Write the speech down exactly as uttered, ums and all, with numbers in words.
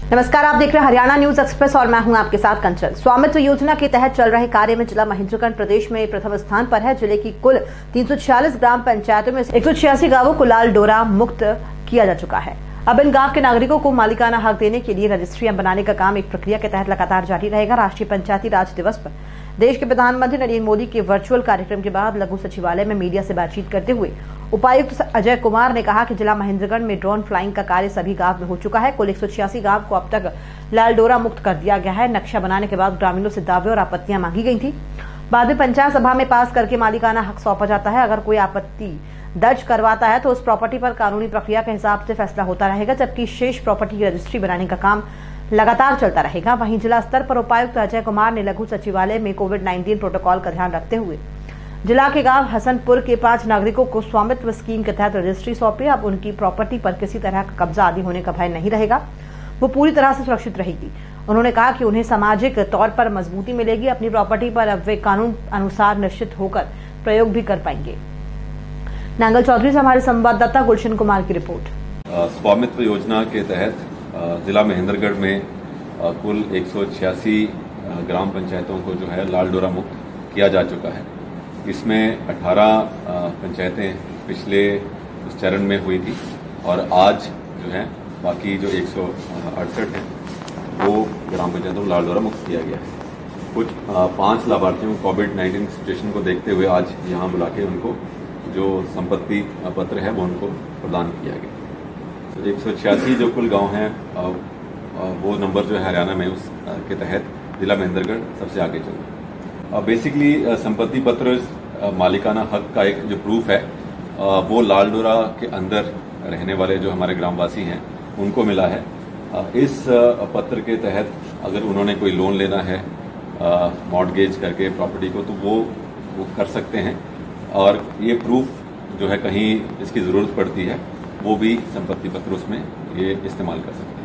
नमस्कार, आप देख रहे हैं हरियाणा न्यूज एक्सप्रेस और मैं हूं आपके साथ कंचन। स्वामित्व योजना के तहत चल रहे कार्य में जिला महेंद्रगढ़ प्रदेश में प्रथम स्थान पर है। जिले की कुल तीन सौ छियालीस ग्राम पंचायतों में एक सौ छियासी गाँवों को लाल डोरा मुक्त किया जा चुका है। अब इन गांव के नागरिकों को मालिकाना हक देने के लिए रजिस्ट्रियां बनाने का काम एक प्रक्रिया के तहत लगातार जारी रहेगा। राष्ट्रीय पंचायती राज दिवस पर देश के प्रधानमंत्री नरेंद्र मोदी के वर्चुअल कार्यक्रम के बाद लघु सचिवालय में मीडिया से बातचीत करते हुए उपायुक्त अजय कुमार ने कहा कि जिला महेंद्रगढ़ में ड्रोन फ्लाइंग का कार्य सभी गांव में हो चुका है। कुल एक सौ छियासी गांव को अब तक लाल डोरा मुक्त कर दिया गया है। नक्शा बनाने के बाद ग्रामीणों से दावे और आपत्तियां मांगी गई थी। बाद में पंचायत सभा में पास करके मालिकाना हक सौंपा जाता है। अगर कोई आपत्ति दर्ज करवाता है तो उस प्रॉपर्टी पर कानूनी प्रक्रिया के हिसाब से फैसला होता रहेगा, जबकि शेष प्रॉपर्टी की रजिस्ट्री बनाने का काम लगातार चलता रहेगा। वहीं जिला स्तर पर उपायुक्त अजय कुमार ने लघु सचिवालय में कोविड उन्नीस प्रोटोकॉल का ध्यान रखते हुए जिला के गांव हसनपुर के पांच नागरिकों को स्वामित्व स्कीम के तहत रजिस्ट्री सौंपी। अब उनकी प्रॉपर्टी पर किसी तरह का कब्जा आदि होने का भय नहीं रहेगा, वो पूरी तरह से सुरक्षित रहेगी। उन्होंने कहा कि उन्हें सामाजिक तौर पर मजबूती मिलेगी। अपनी प्रॉपर्टी पर अब वे कानून अनुसार निश्चित होकर प्रयोग भी कर पाएंगे। नांगल चौधरी से हमारे संवाददाता गुलशन कुमार की रिपोर्ट। स्वामित्व योजना के तहत जिला महेंद्रगढ़ में कुल एक सौ छियासी ग्राम पंचायतों को जो है लाल डोरा मुक्त किया जा चुका है। इसमें अठारह पंचायतें पिछले उस चरण में हुई थी और आज जो है बाकी जो एक सौ अड़सठ है वो ग्राम पंचायतों को लाल डोरा मुक्त किया गया है। कुछ पांच लाभार्थियों को कोविड उन्नीस सिचुएशन को देखते हुए आज यहाँ बुला के उनको जो संपत्ति पत्र है वो उनको प्रदान किया गया। तो एक सौ छियासी जो कुल गाँव हैं वो नंबर जो है हरियाणा में उसके तहत जिला महेंद्रगढ़ सबसे आगे चल रहा है। बेसिकली संपत्ति पत्र मालिकाना हक का एक जो प्रूफ है वो लाल डोरा के अंदर रहने वाले जो हमारे ग्रामवासी हैं उनको मिला है। इस पत्र के तहत अगर उन्होंने कोई लोन लेना है मॉर्टगेज करके प्रॉपर्टी को तो वो वो कर सकते हैं और ये प्रूफ जो है कहीं इसकी ज़रूरत पड़ती है वो भी संपत्ति पत्र उसमें ये इस्तेमाल कर सकते हैं।